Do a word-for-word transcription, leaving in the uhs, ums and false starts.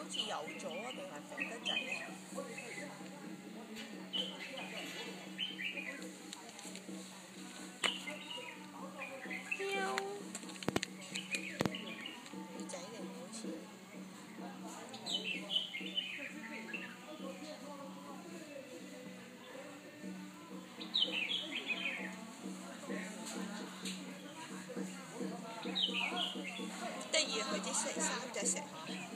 好似有咗啊，定係肥得滯咧？喵！女仔嚟嘅好似。得意佢啲色三隻蛇。